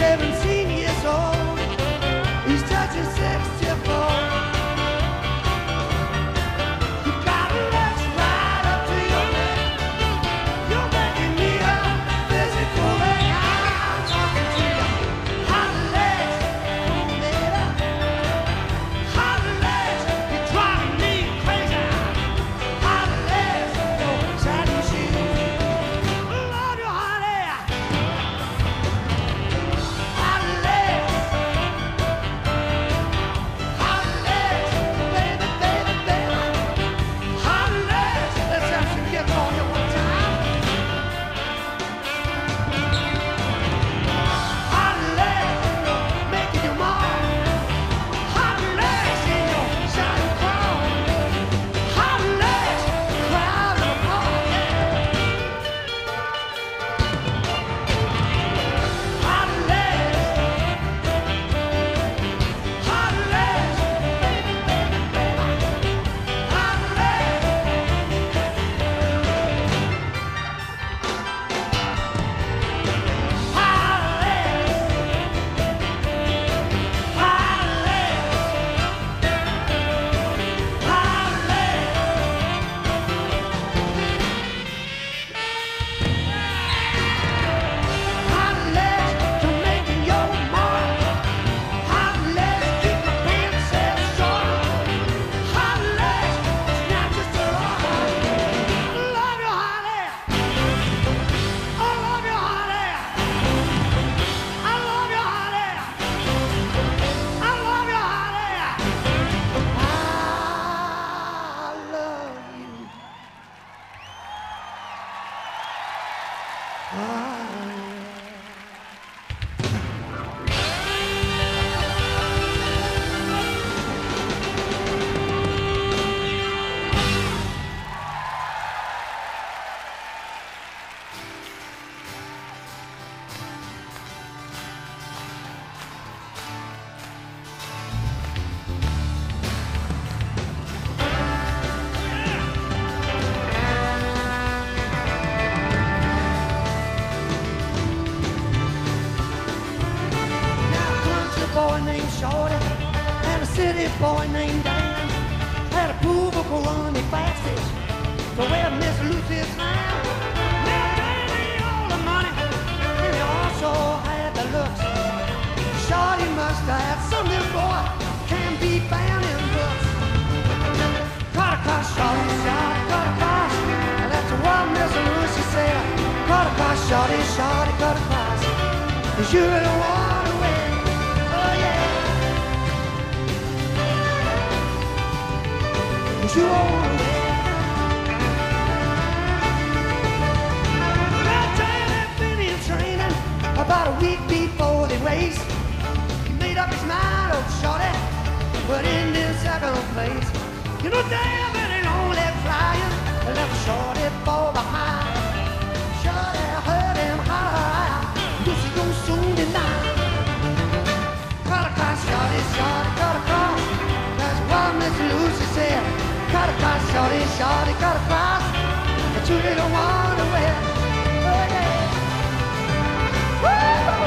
17 years old. He's touching 64. You got legs right up to your neck. You're making me a physical wreck. I'm talking to you. Hot legs, baby. Hot legs, you're driving me crazy. Hot legs, no satin shoes. Love you, honey. Hot legs. Hot legs, baby, baby, baby. Hot legs, let's have some gift on you one time. Hot legs, making you mark. Hot legs in your shining crown. Hot legs, crowd of apart, yeah. Hot legs, baby, baby, baby. Hot legs. Boy named Shorty and a city boy named Dan had a pool book running fastest to where Miss Lucy's now. Now Dan had all the money and he also had the looks. Shorty must have had something, boy, can be found in books. Cut across, Shorty, Shorty, cut across. That's what Miss Lucy said. Cut across, Shorty, Shorty, cut across. 'Cause you really want to win. You wanna win. That time had been in training about a week before the race. He made up his mind, oh shorty, but ended in second place. You know, damn it ain't only flying, left shorty fall behind. Shorty heard him holler, Lucy gon' soon deny. Cut across, shorty, shorty, cut across. That's what Miss Lucy said. Cut across, shorty, shorty, cut across. But you didn't want to win. Oh, yeah. Woo!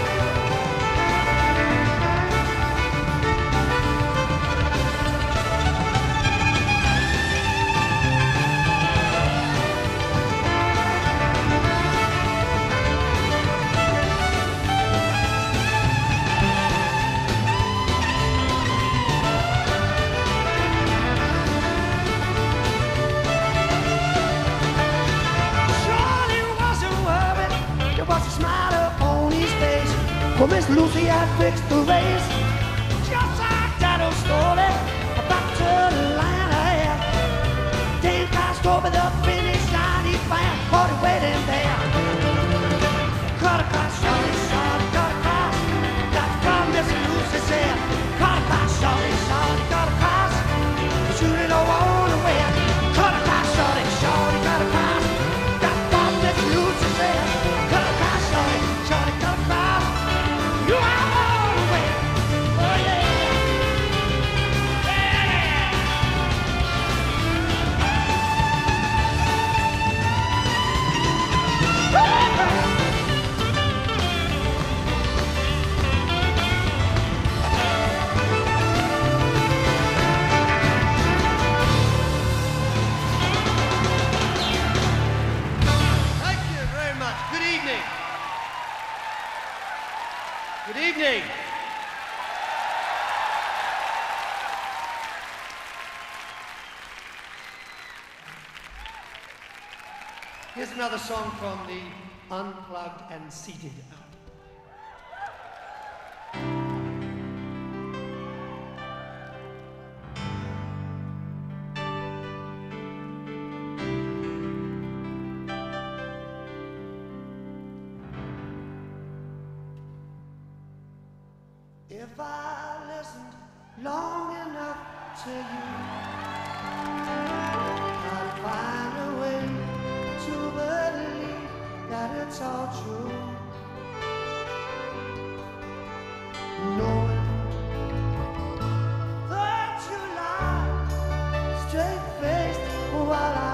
Well, Miss Lucy had fixed the race, just like that old story about to the line ahead. Dan crossed over the finish line, he found party waiting there. Cut across, shorty, shorty, cut across. That's what Miss Lucy said. Cut across, shorty, shorty, cut across. But you didn't want to win. Cut across, shorty, shorty, cut across. That's what Miss Lucy said. Cut across, shorty, shorty, cut across. You are all the way. Oh yeah. Yeah. Good evening. Here's another song from the Unplugged and Seated album. If I listened long enough to you, I'd find a way to believe that it's all true. Knowing that you lie straight-faced while I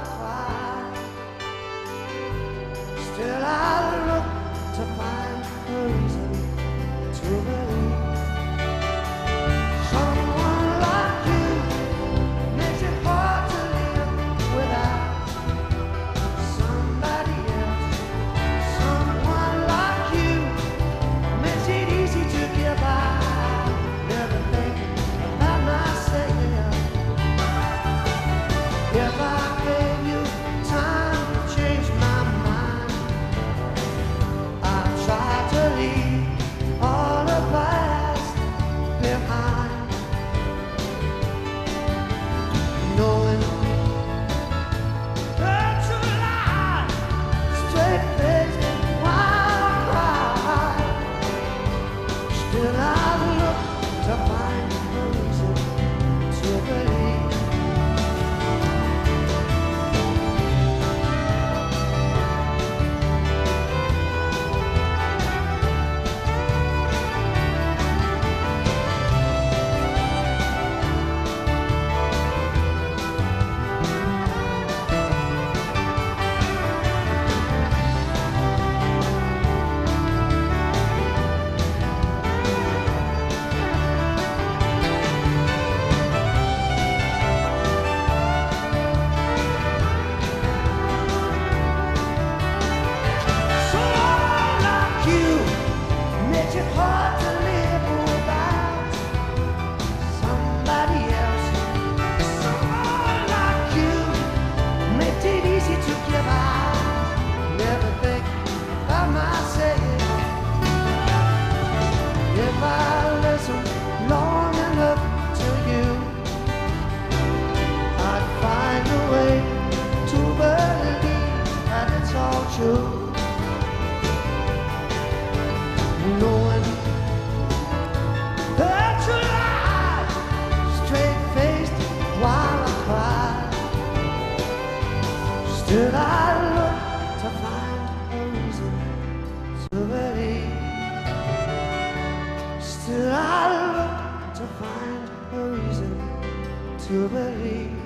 cry, still I look to find a reason to believe. Still I look to find a reason to believe. Still I look to find a reason to believe.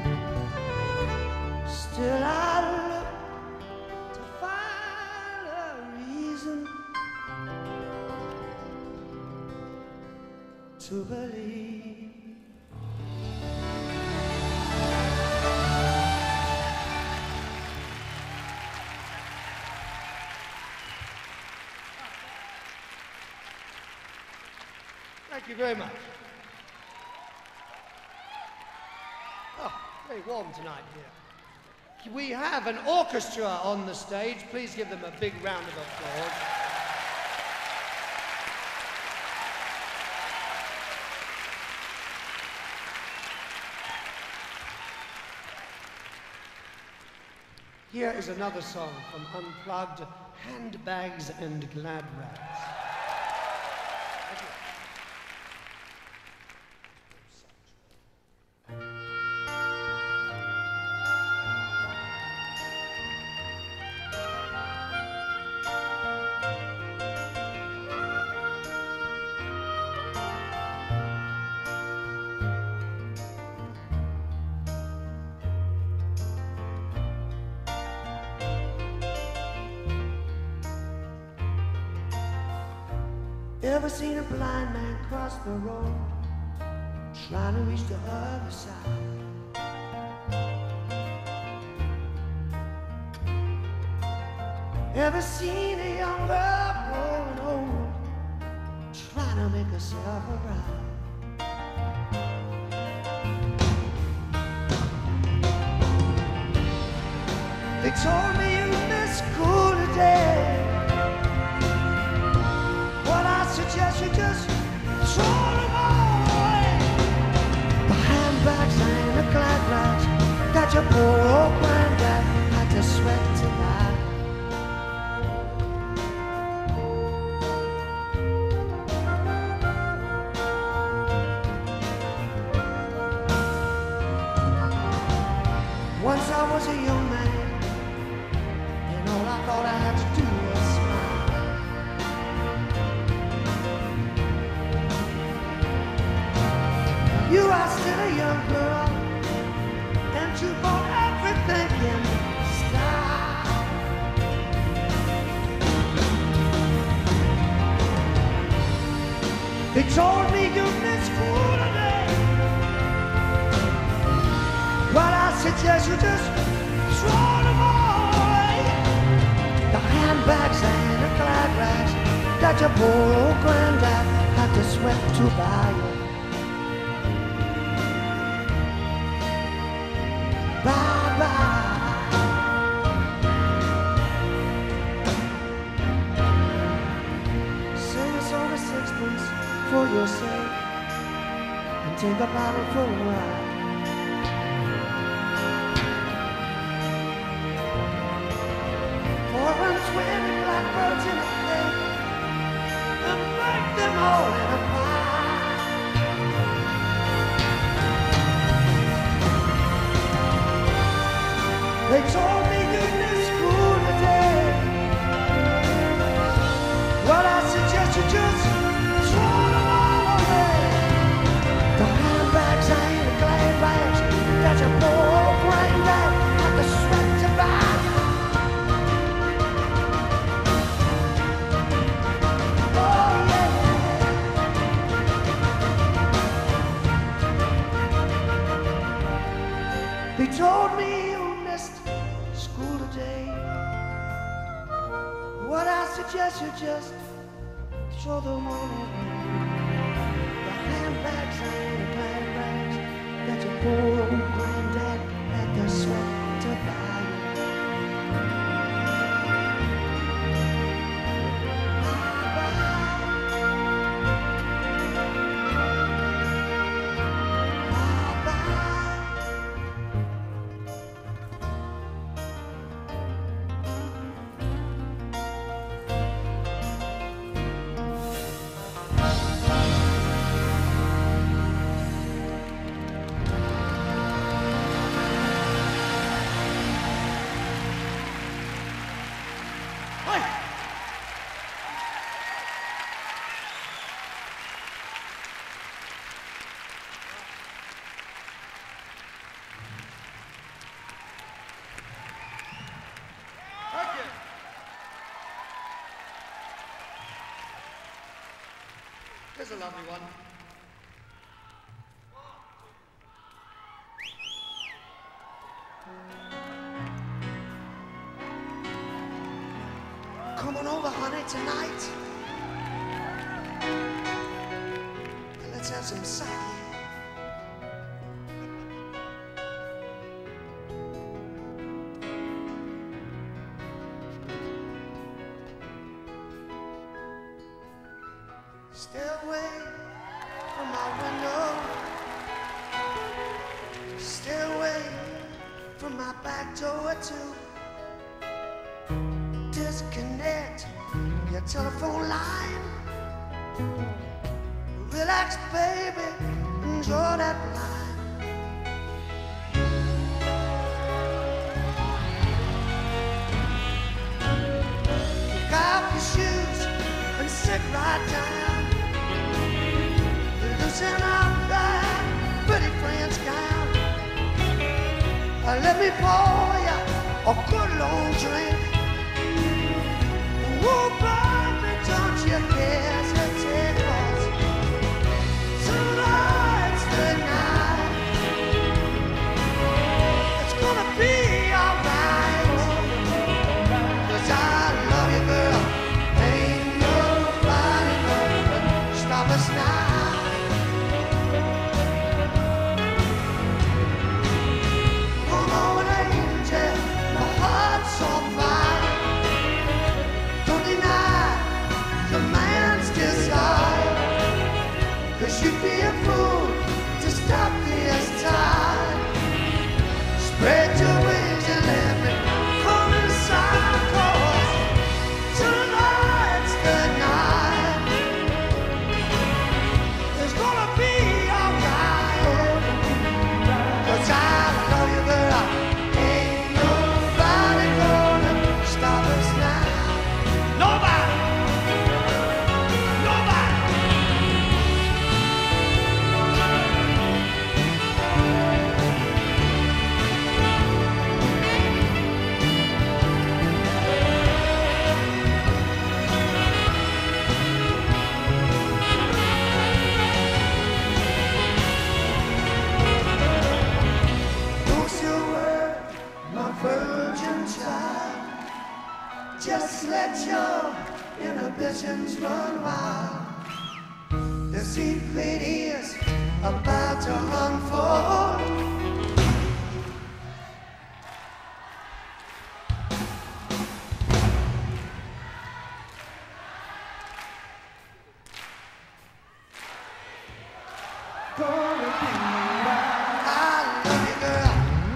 Still I look to find a reason to believe. Thank you very much. Oh, very warm tonight here. We have an orchestra on the stage. Please give them a big round of applause. Here is another song from Unplugged, Handbags and Glad Rags. Ever seen a blind man cross the road, trying to reach the other side? Ever seen a young girl growing old, yourself around. They told me you missed school today. Well, I suggest you just throw them all away. The handbags and the glad rags that your poor old granddad had to sweat to buy. Once I was a young man, and all I thought I had to do was smile. You are still a young girl, and you bought everything in style. They told me you missed school today. Well, I suggest you just throw them all away. The handbags and the glad rags that your poor old granddad had to sweat to buy you. Bye-bye. Sing a song of sixpence for your sake, and take a bottle for a ride. And 20 blackbirds in a cake, and make them all in a pie. They told me you missed school today. Well, I suggest you just throw them all away. The handbags and the glad rags that your poor old granddad had to sweat to buy. They told me you missed school today. What I suggest you just throw them all away. The handbags and the glad rags that your poor old granddad had to sweat to buy. Here's a lovely one. Come on over, honey, tonight. And let's have some sake. Stay away from my window. Stay away from my back door too. Disconnect your telephone line. Relax, baby, enjoy that line. Kick off your shoes and sit right down. Loosen up that pretty French gown. Let me pour you a good long drink. Oh, baby, don't you hesitate, 'cause tonight's the night. It's gonna be alright, 'cause I love you, girl. Ain't nobody gonna stop it. us now. Come on, angel, my heart's on fire. Don't deny your man's desire, 'cause you'd be a fool to stop this time. Spread your wings and let me come inside, 'cause tonight's the night. It's gonna be alright, 'cause I love you, girl. Ain't nobody gonna stop us now. Nobody. Virgin child, just let your inhibitions run wild. The secret is about to unfold. Gonna be right. I love you, girl.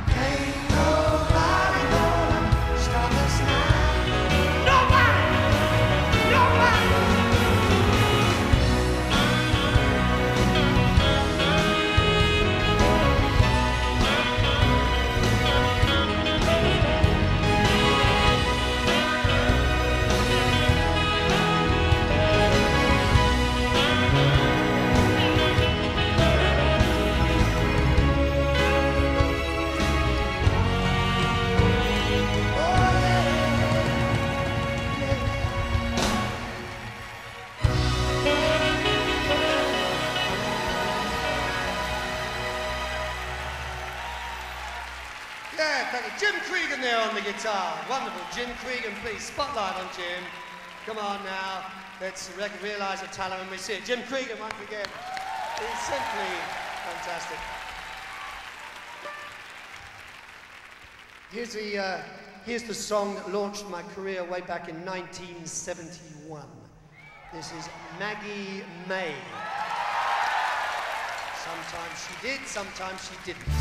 Yeah, thank you. Jim Cregan there on the guitar. Wonderful. Jim Cregan, please. Spotlight on Jim. Come on now. Let's realise the talent when we see it. Jim Cregan once again. He's simply fantastic. Here's the song that launched my career way back in 1971. This is Maggie May. Sometimes she did, sometimes she didn't.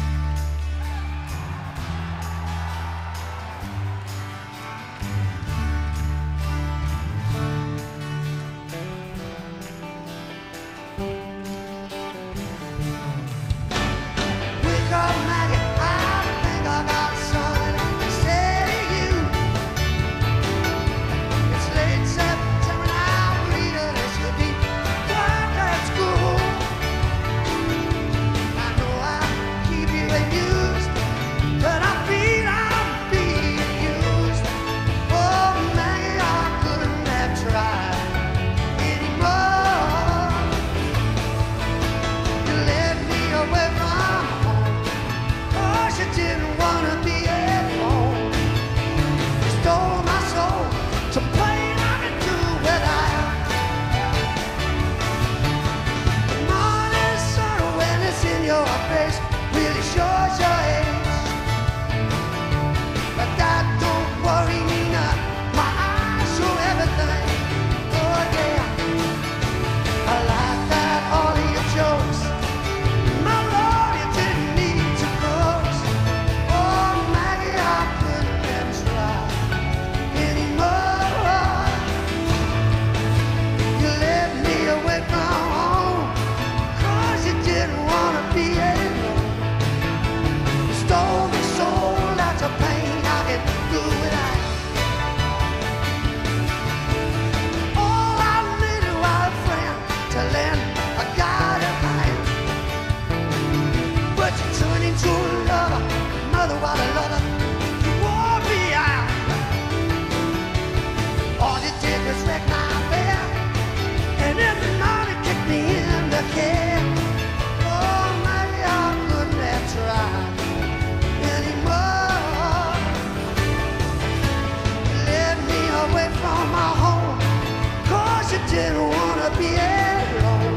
Didn't wanna be alone.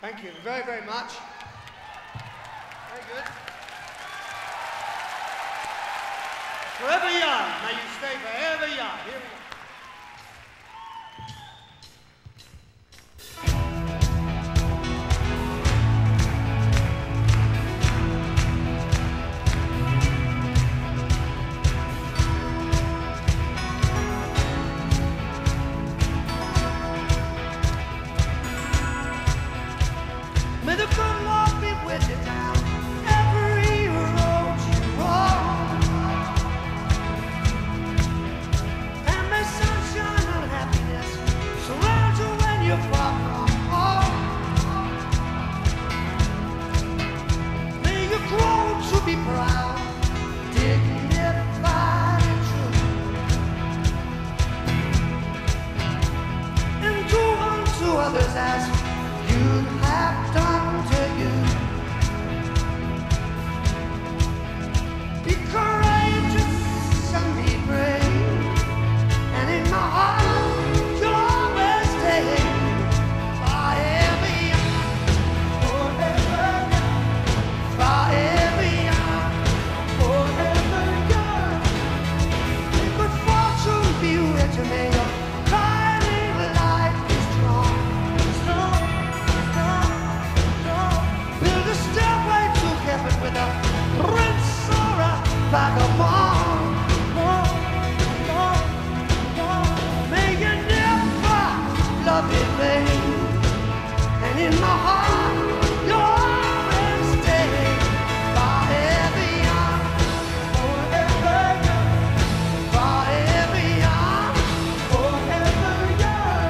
Thank you very, very much. Very good. Forever young. May you stay forever young. Here we go. May the good Lord be with you down every road you walk. And may sunshine and happiness surround you when you're far from home. May you grow to be proud, dignified and true. And do unto others as you have done to you. Be courageous and be brave, and in my heart you'll always stay. Forever young, forever young, forever young, forever young. May good fortune be with you, may your guiding light be strong. Build a stairway to heaven with a prince or a vagabond. May you never love in vain, and in my heart you'll always stay. Forever young, forever young, forever young, forever young.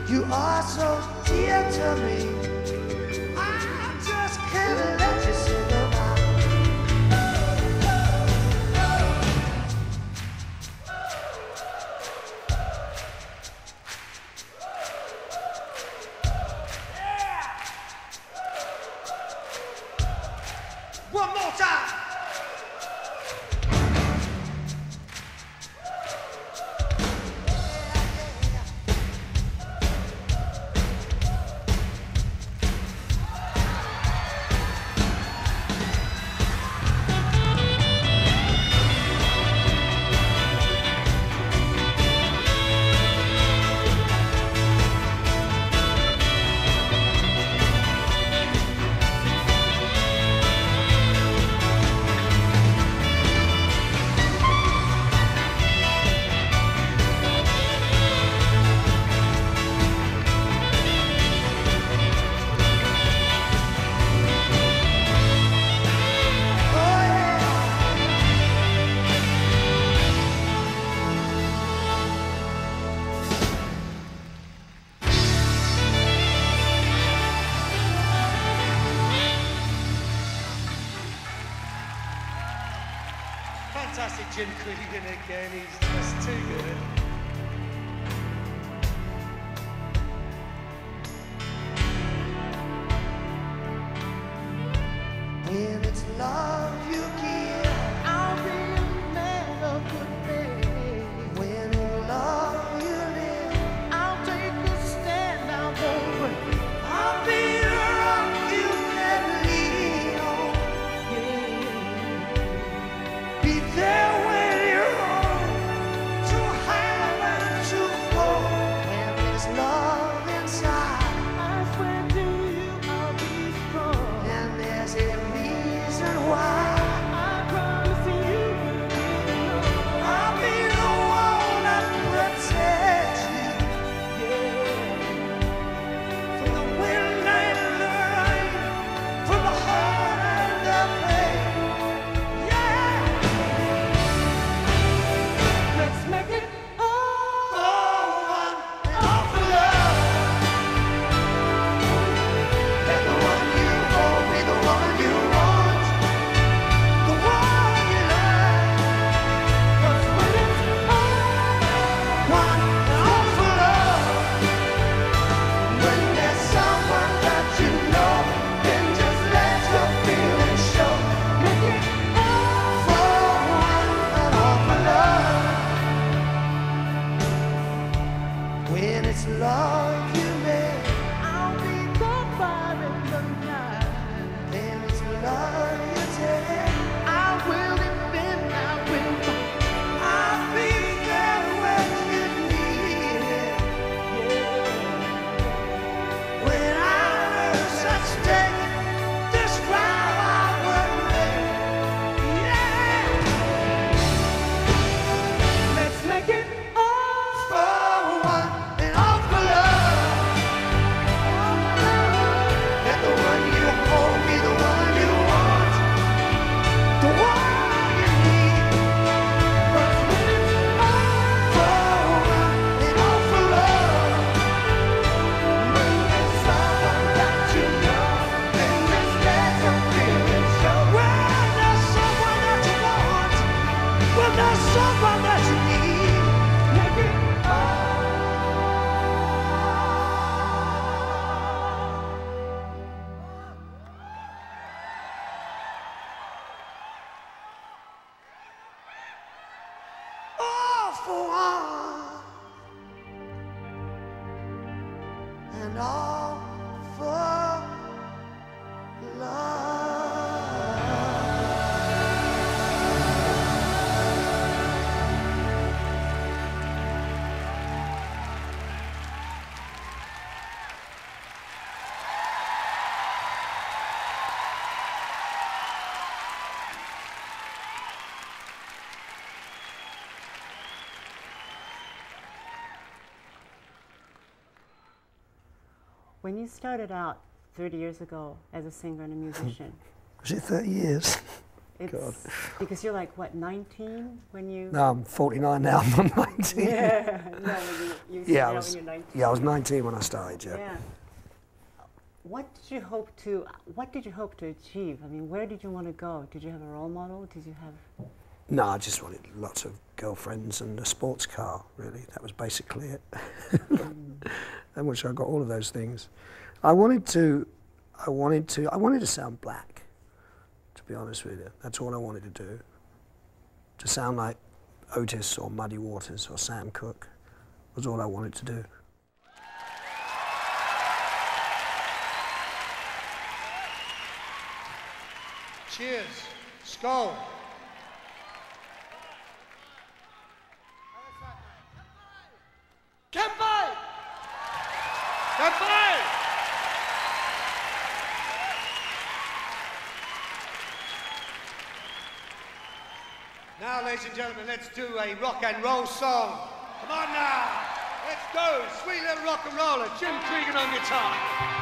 You are so dear to me. I just can't let you say goodbye. One more time. Fantastic Jim Cregan again, he's just too good. When it's love you give, I'll be a man of good faith. When in love you live, I'll take a stand, I won't break. I'll be the rock you can lean on. Yeah. Be there when you're home, to have and to hold. When there's love inside, I swear to you I'll be strong. And there's a reason why. I promise you I'll be the one that protects you. Yeah. From the wind and the rain, from the heart and the pain. Yeah. Let's make it all one and all for love. Let the one you hold be the one you want, the one you love. 'Cause when it's all one and all for love, when there's someone that you know, then just let your feelings show. Make it all for one and all for love. When it's love you make, I'll be the fire in the night. Then it's love you take, I will defend, I will fight. I'll be there when you need it. Yeah. When I lose at stake, this vow I would make. Yeah. Let's make it all for one and all for love. Let the one you hold be the one you want, the one you need. 'Cause when it's all for one and all for love, when there's someone that you know, then just let your feelings show. When there's someone that you want, when there's someone that you need, make it all for one and all for love. When you started out 30 years ago as a singer and a musician, Was it 30 years? God. Because you're like, what, 19 when you... No, I'm 49 now, I'm not 19. Yeah, no, you started out when you're 19. Yeah, I was 19 when I started, yeah. Yeah. What did you hope to achieve? I mean, where did you want to go? Did you have a role model? Did you have... No, I just wanted lots of girlfriends and a sports car, really. That was basically it. And which I got all of those things. I wanted to sound black, to be honest with you. That's all I wanted to do. To sound like Otis or Muddy Waters or Sam Cooke was all I wanted to do. Cheers. Skull. Kanpai! Kanpai! Now, ladies and gentlemen, let's do a rock and roll song. Come on now. Let's go. Sweet little rock and roller. Jim Cregan on guitar.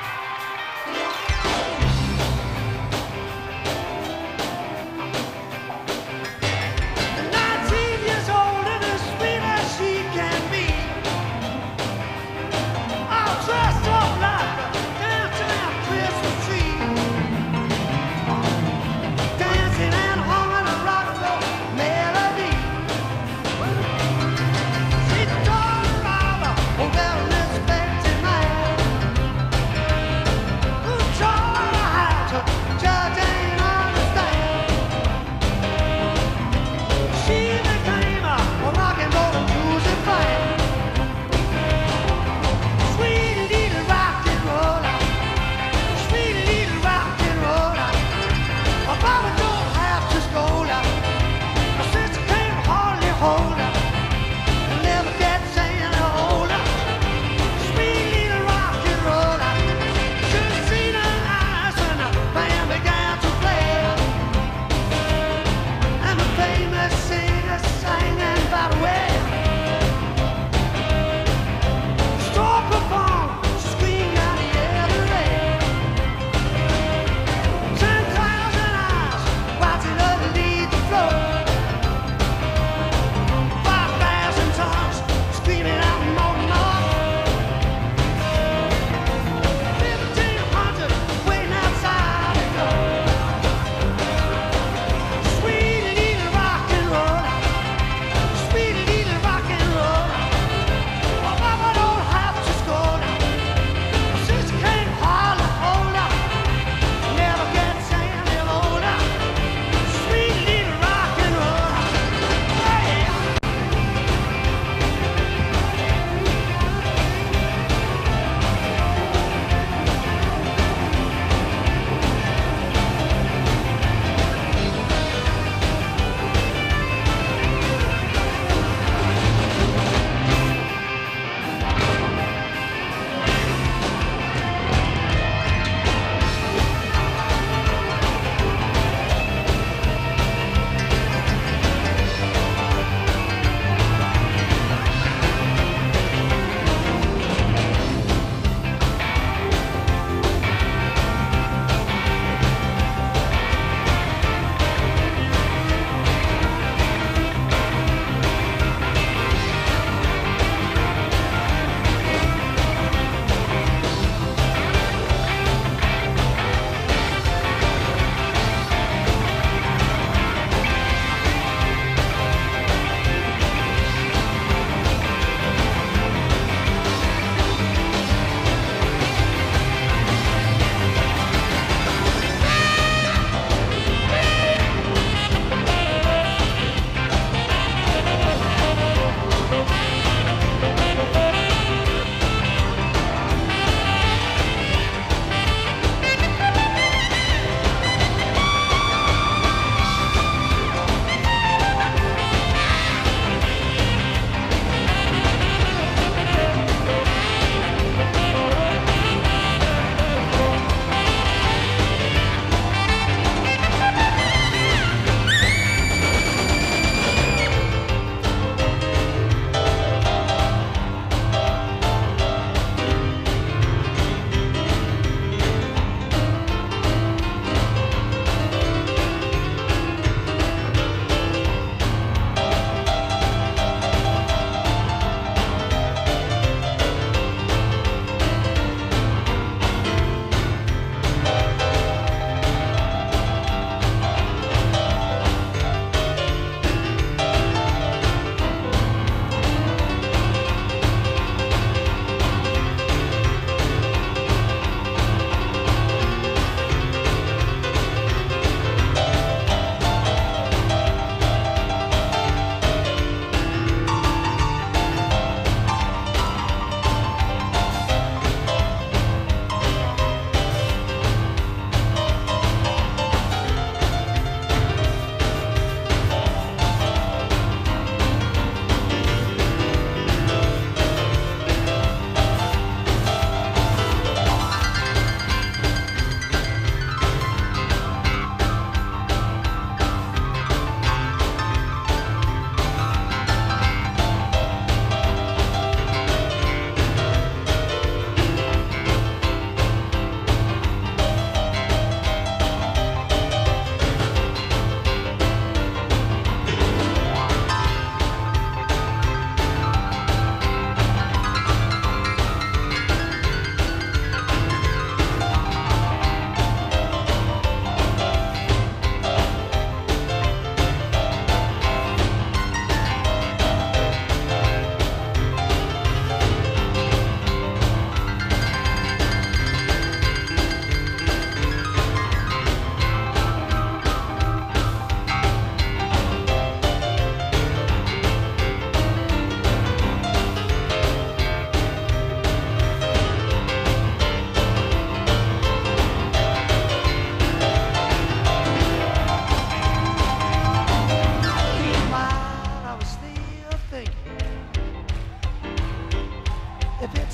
19 years old and as sweet as she can be. All dressed up like a downtown Christmas tree. Dancing and humming a rock and roll melody. She's the daughter of a well-respected man who taught her how to judge and understand. She became a rock and roll music fan. Sweet little rock and roller, sweet little rock and roller. My mama don't have to scold her. My sister can't hardly hold her. Never gets any older.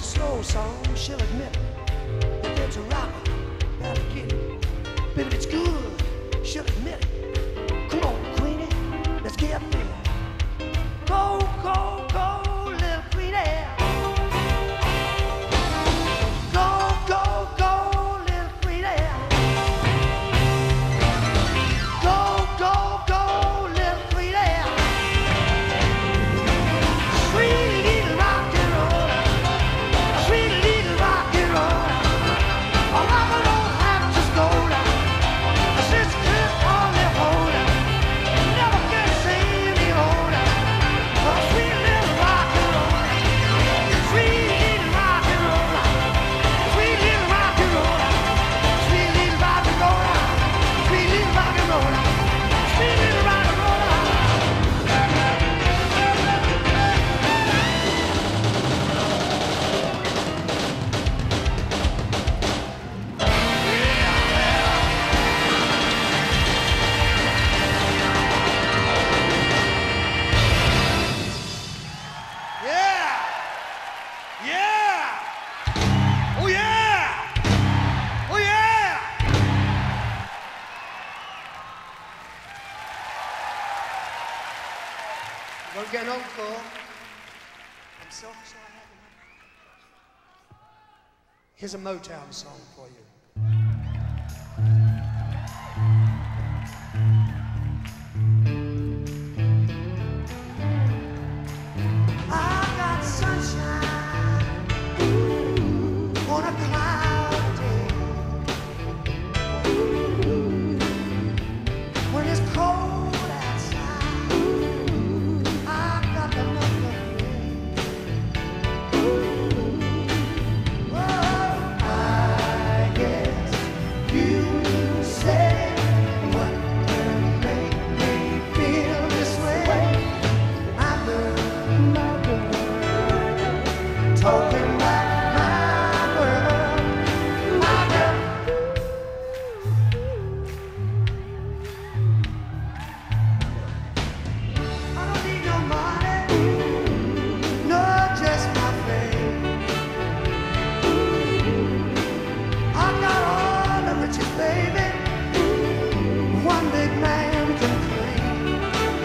a slow song, she'll admit it. If it's a rocker, gotta get it. But if it's good, she'll admit it. Come on, Queenie, let's get there. Go, go, go, little Queenie. Go, go, go, little Queenie. Go, go, go, little Queenie. Sweet little rock and roll, sweet little rock and roll. A rock and roll hat just gold. A sister could hardly hold her. Never can say any older. A sweet little rock and roll, sweet little rock and roll, sweet little rock and roll, sweet little rock and roll, sweet little rock and roll, sweet little rock and roll. Yeah! Yeah! Oh yeah! Oh yeah! Won't get an encore. I'm so sorry. Here's a Motown song for you. I got sunshine on a cloudy day. When it's cold outside, I got the month of May. Oh, I guess you say what can make me feel this way. My girl, talking about my girl, my girl. I don't need no money, no, just my faith. I got all the riches, baby, one big man can claim.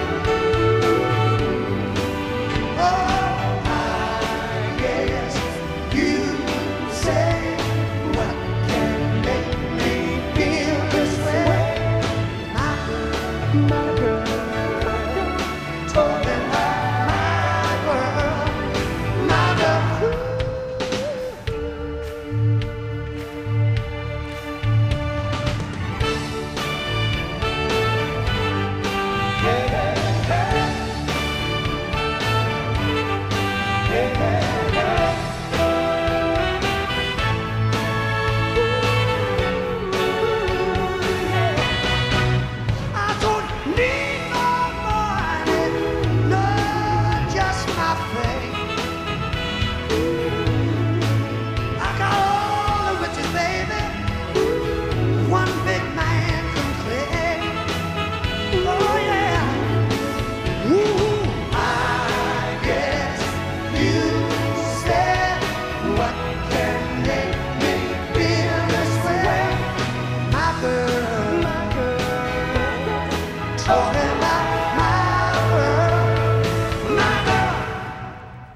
Oh, I guess you say what can make me feel this way. My girl, talking about my girl, my girl. I don't need no money, no, just my faith. I got all the riches, baby, one big man can claim. Oh yeah, ooh, I guess you said what can make me feel this way. My girl, talking about my girl, my girl.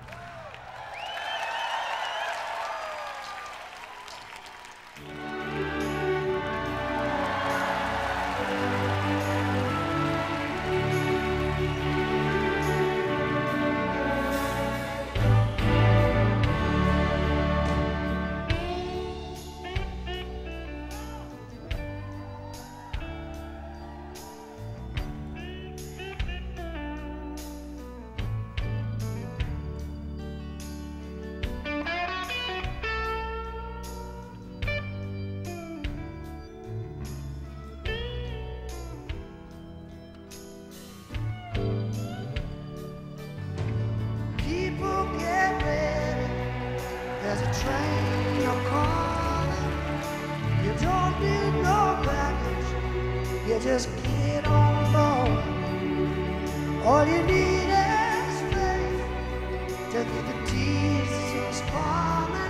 People get ready, there's a train you're calling. You don't need no baggage, you just get on board. All you need is faith to get the Jesus farming.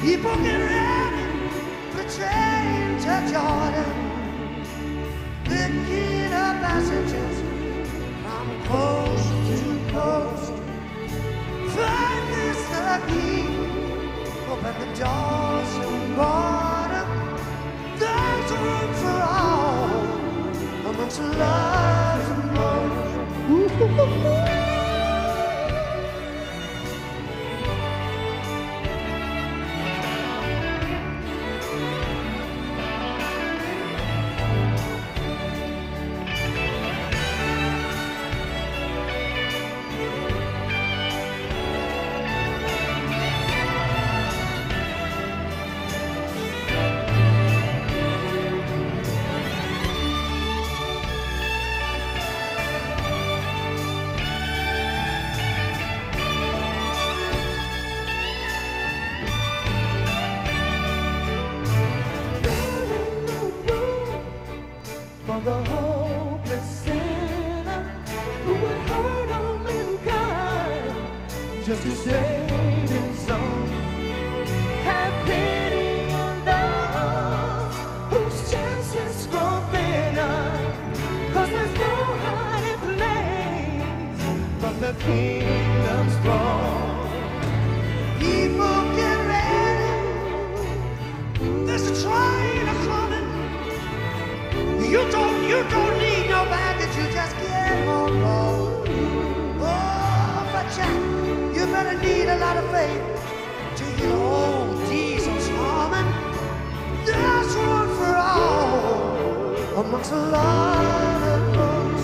People get ready for the train to Jordan. Picking up passengers from coast to coast. Find this the key, open the doors and border. There's room for all amongst love's emotion. The hopeless sinner who would hurt all mankind just to save his own. Have pity on those whose chances grow thinner, 'cause there's no hiding place from the kingdom's throne. People get ready, there's a train a-coming. You don't need no baggage, you just get on board. Oh, but Jack, you better need a lot of faith to hear old diesels humming. There's room for all amongst a lot of folks.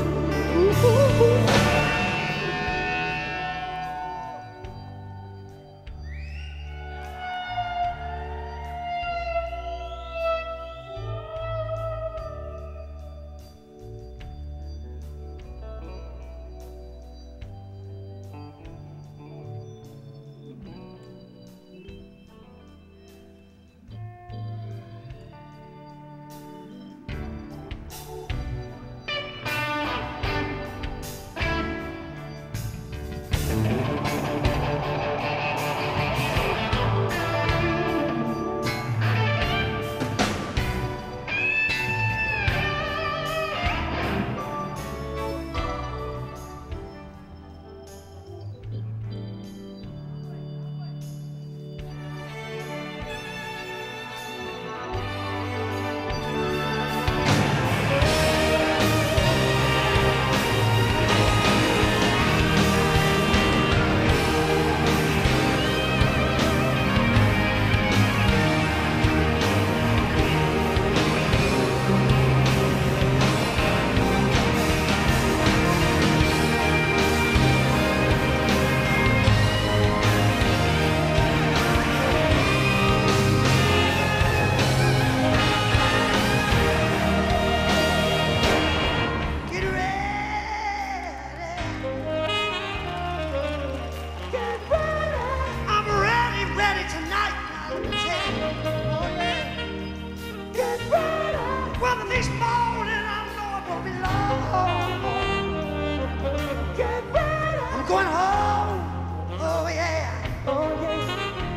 This morning I know it won't be long. Get ready. I'm going home. Oh yeah. Oh yeah.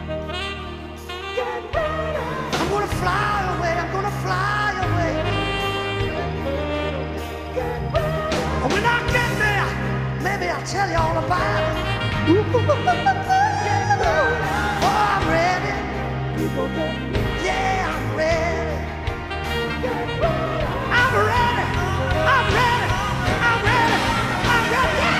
Get ready. I'm gonna fly away. I'm gonna fly away. Get ready. And when I get there, maybe I'll tell you all about it. Get ready. Oh, I'm ready. Yeah, I'm ready. I'm ready, I'm ready, I'm ready, I'm ready, yeah!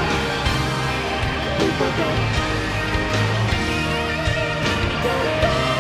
Get ready.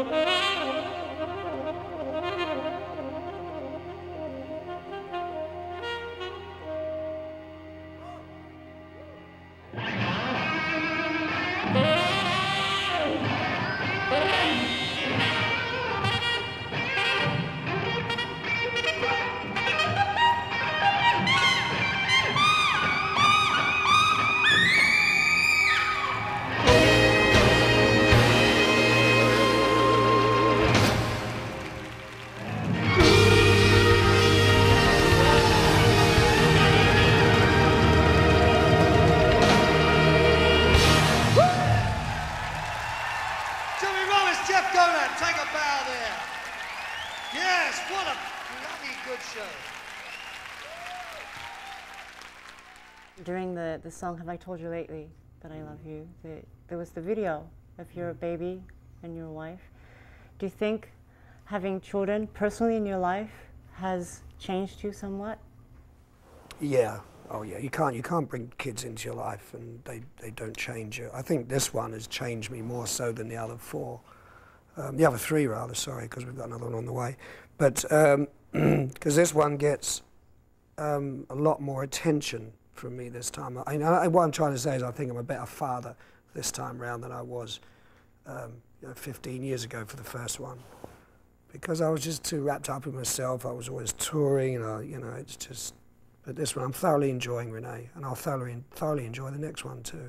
During the song Have I Told You Lately That I Love You, there was the video of your baby and your wife. Do you think having children personally in your life has changed you somewhat? Yeah. Oh yeah, you can't bring kids into your life and they don't change you. I think this one has changed me more so than the other four. The other three rather, sorry, because we've got another one on the way. But because this one gets a lot more attention from me this time. What I'm trying to say is I think I'm a better father this time round than I was 15 years ago for the first one. Because I was just too wrapped up in myself. I was always touring, and it's just. But this one, I'm thoroughly enjoying, Renee, and I'll thoroughly enjoy the next one too.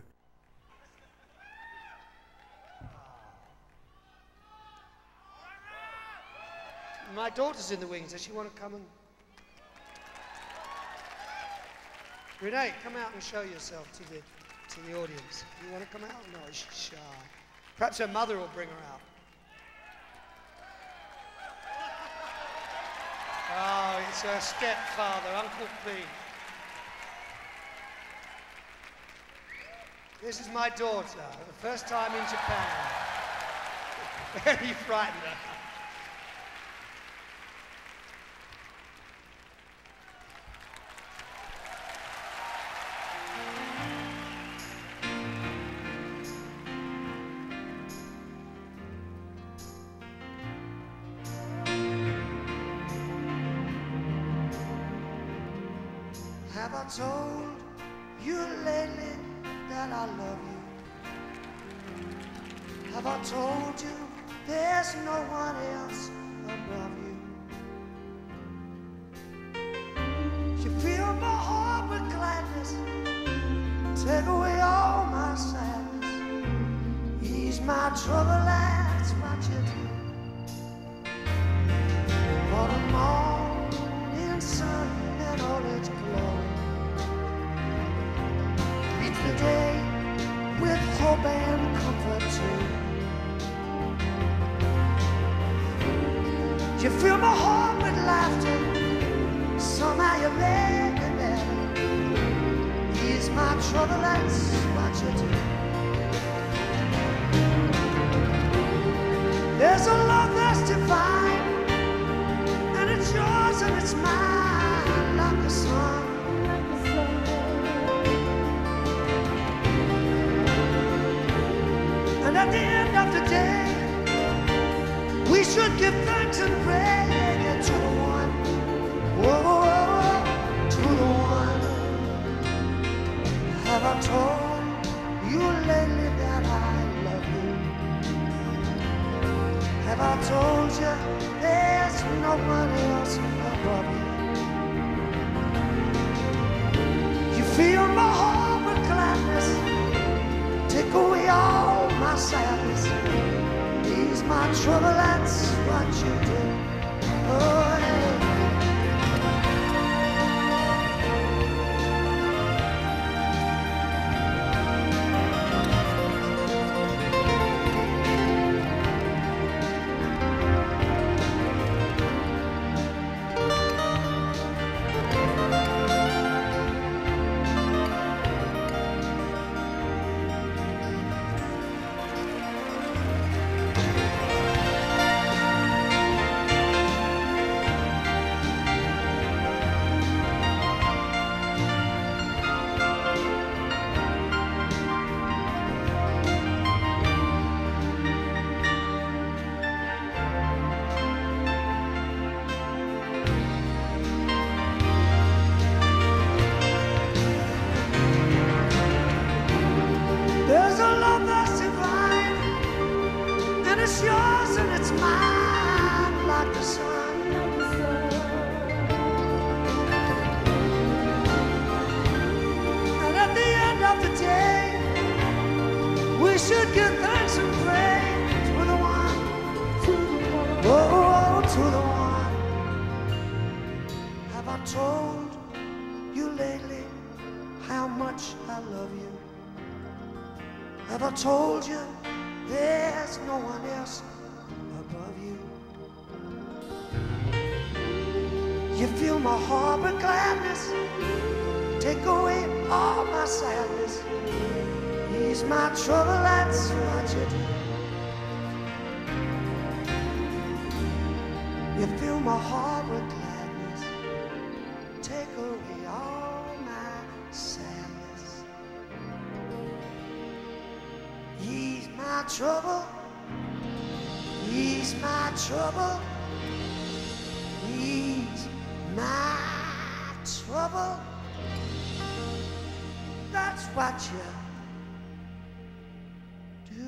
My daughter's in the wings. Does she want to come and... Renee, come out and show yourself to the audience. You want to come out? No, she's shy. Perhaps her mother will bring her out. Oh, it's her stepfather, Uncle Pete. This is my daughter, the first time in Japan. Very frightened her. Have I told you lately that I love you? Have I told you there's no one else above you? You fill my heart with gladness, take away all my sadness, ease my trouble, that's what you do. For the morning sun and all its glory, the day with hope and comfort too. You fill my heart with laughter, somehow you make me better. Ease my trouble, that's what you do. There's a love that's divine, and it's yours and it's mine, like the sun. And at the end of the day, we should give thanks and pray to the one, whoa, to the one. Have I told you lately that I love you? Have I told you there's no one else above you? You fill my heart with gladness, take away all my sadness, ease my trouble, that's what you do. Oh, yeah. it's yours and it's mine like the sun. And at the end of the day, we should give thanks and pray to the one, oh, to the one. Have I told you lately how much I love you? Have I told you there's no one else above you? You fill my heart with gladness, take away all my sadness, ease my trouble, that's what you do. You fill my heart with gladness, take away all my sadness, ease my trouble, ease my trouble, ease my trouble. That's what you do.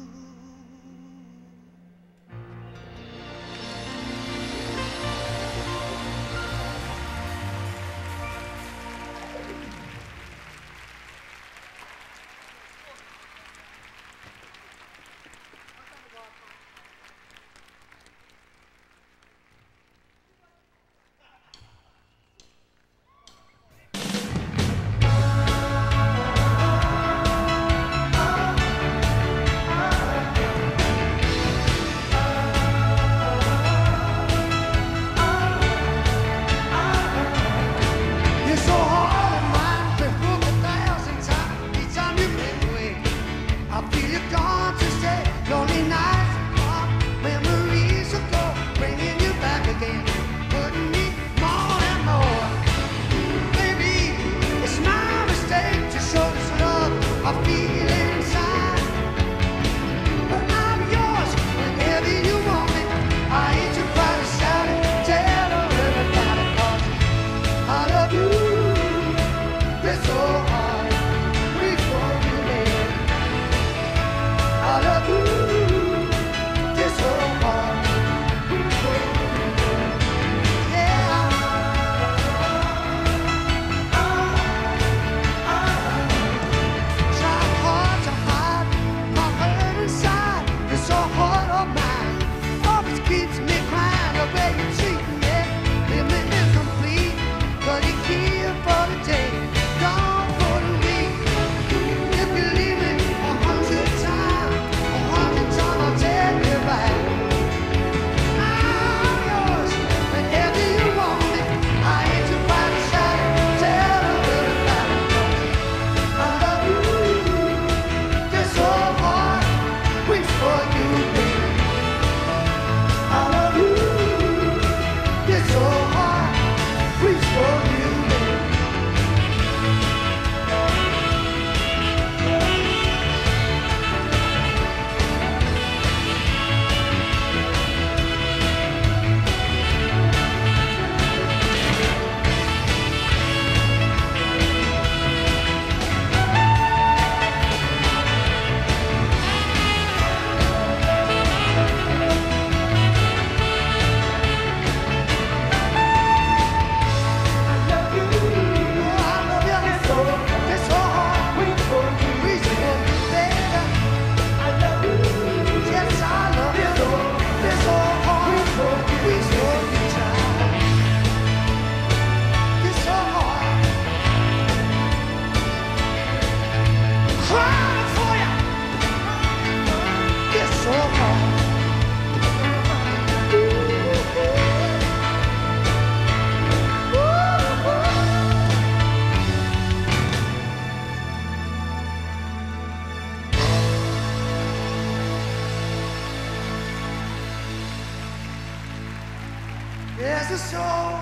There's a soul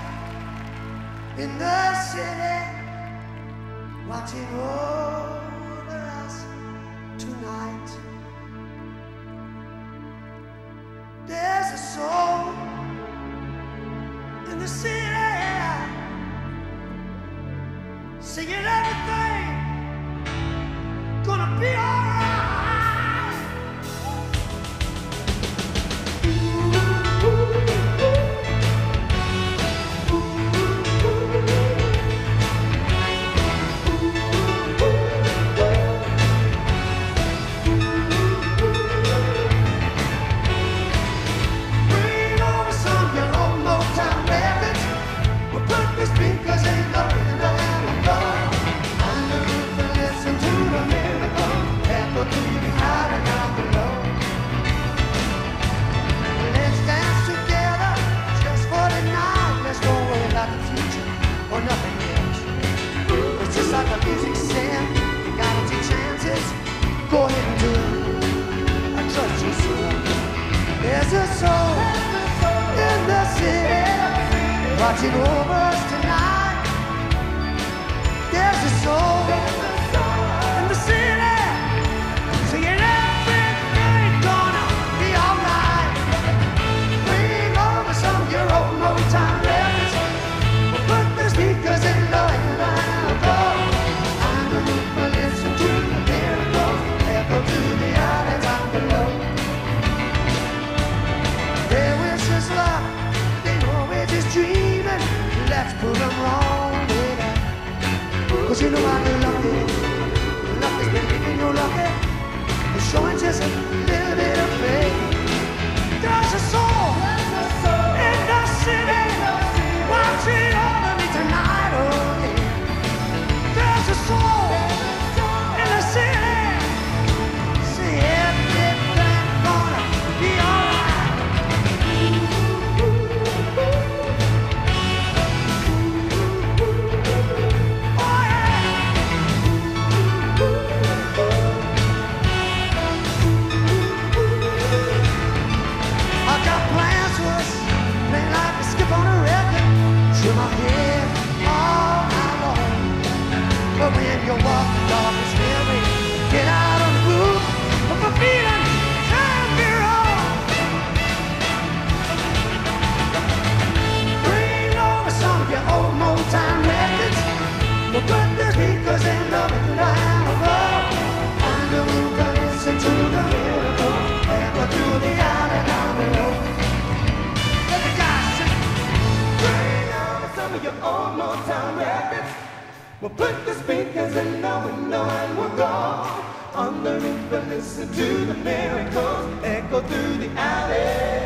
in the city watching over us tonight. There's a soul in the city singing everything gonna be alright. There's a soul in the city watching over us tonight. There's a soul in the city singing everything's gonna be alright. Bring over some of your old Motown records. We'll put the speakers in low and loud. I'm the roof, but listen to the miracles echo to the islands down below. Their wishes luck, they know we're just dreaming. Let's prove them wrong, baby. 'Cause you know I'm lucky. Luck is believing you're lucky. You're showing just a little bit of faith. There's a soul in the city watching over me tonight, oh yeah. There's a soul in the city. See everything's gonna be alright. Oh yeah. I got plans for us, playing like a skip on a record. Trim my head all night long. But when you walk the dog is me, get out on the roof of a feeling can't be wrong. Bring over some of your old Motown records. We'll put the speakers in the down above. On the roof and listen to the miracle echo through the alley down below. Let the guys sing. Bring over some of your old Motown records. We'll put the speakers in the window and we'll go on the roof and listen to the miracles echo through the alley.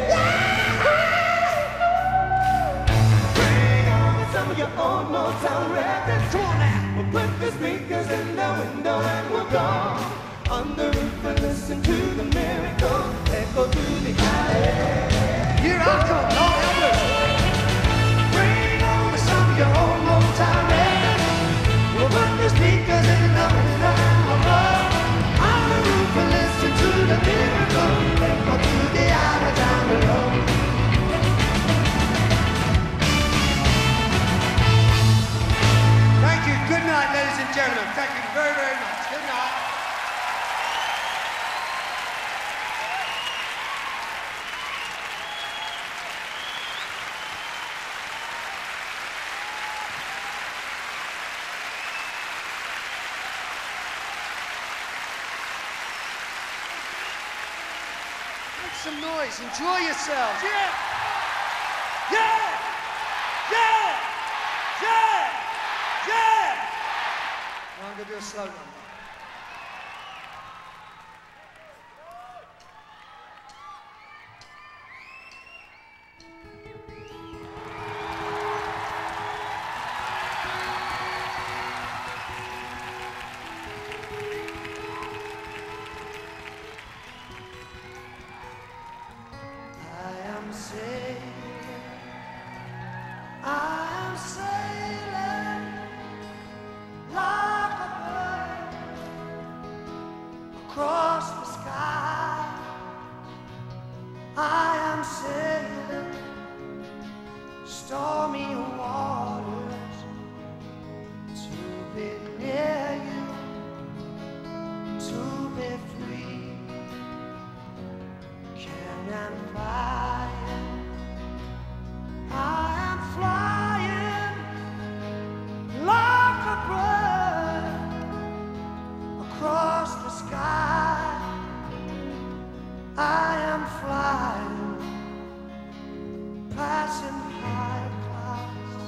Bring over some of your old Motown records. Come on now. We'll put the speakers in the window and we'll go on the roof and listen to the miracles echo through the alley. Here I come, Lord have mercy. Bring over some of your old Motown records. We'll put the speakers in the window above. On the roof and listen to the miracle echo through the alley down below. Thank you. Good night, ladies and gentlemen. Thank you very, very much. Good night. Make some noise, enjoy yourselves. Yeah! Yeah! Yeah! Yeah! Yeah! Now I'm going to do a slow number. I'm sailing like a bird across the sky. I am sailing stormy waters to be near you, to be free. Can I fly? I am flying like a bird across the sky. I am flying, passing high clouds.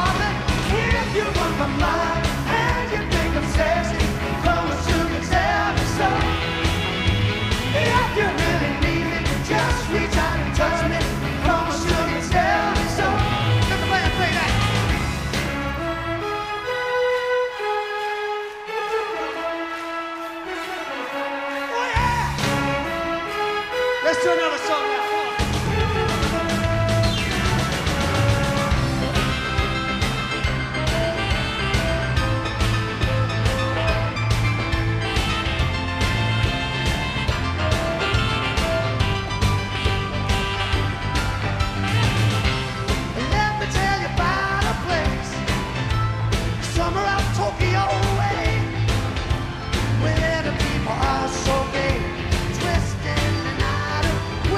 darling. If you want my mind and you think I'm sexy, promise you can tell me so. If you really need me, just reach out and touch me, promise you can tell me so. Let the band play that. Oh yeah! Let's do another song now. Come on. Let me tell you about a place, summer of Tokyo way, where the people are so gay, twisting the night away.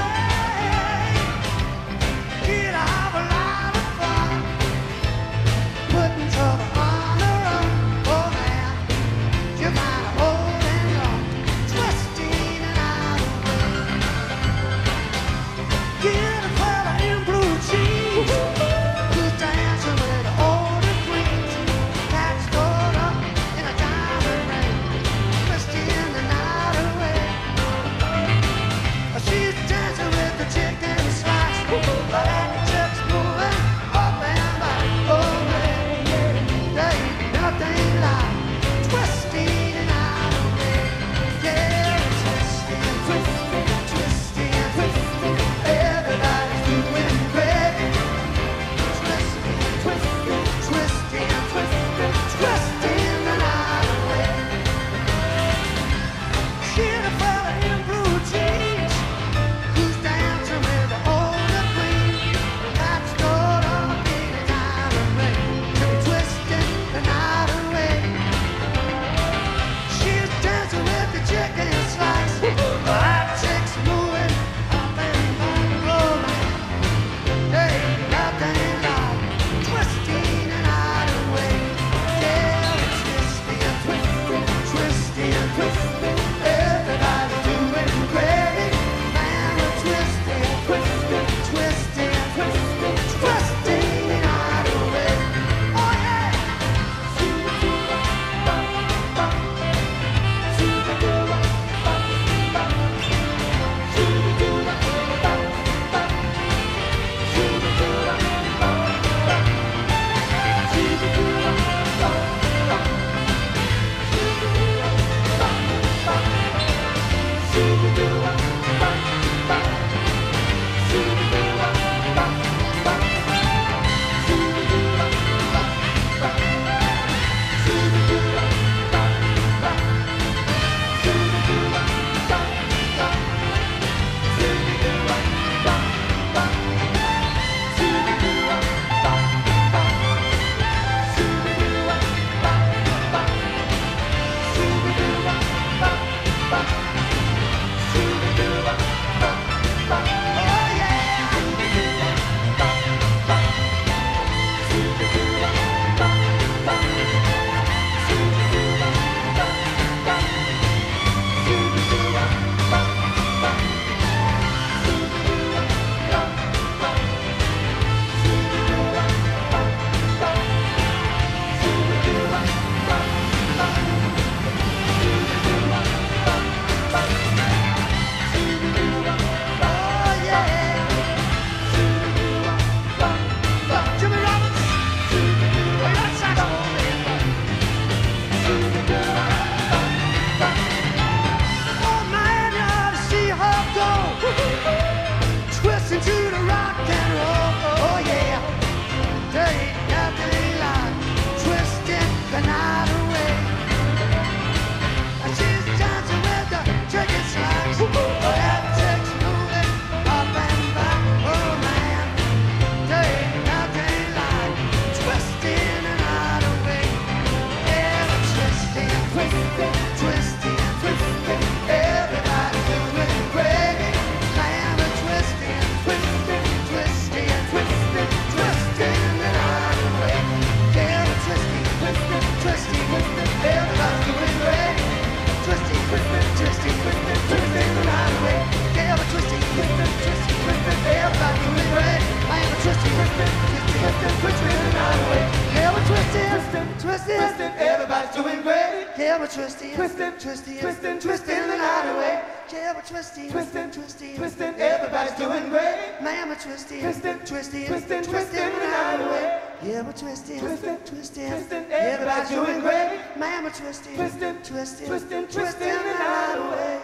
twisting, everybody's doing great. Yeah, we're twisting, twisting, twisting, twisting, twisting the night away. Yeah, we're twisting, twisting, twisting, twisting, everybody's doing great. Man, we're twisting, twisting, twisting, twisting, twisting the night away. Yeah, we're twisting, twisting, twisting, twisting, everybody's doing great. Man, we're twisting, twisting, twisting, twisting, twisting the night away.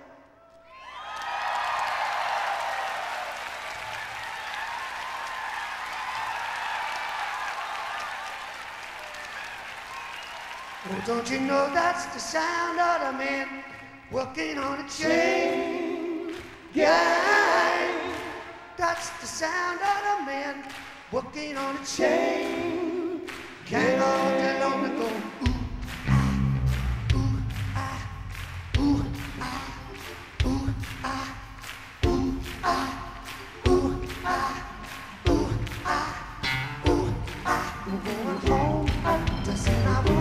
Oh, don't you know that's the sound of the man working on a chain gang? That's the sound of the man working on a chain gang all day long ago. Ooh, ah, ooh, ah, ooh, ah, ooh, ah, ooh, ah, ooh, ah, ooh, ah, ooh, ah. I'm going home, I'm dressing my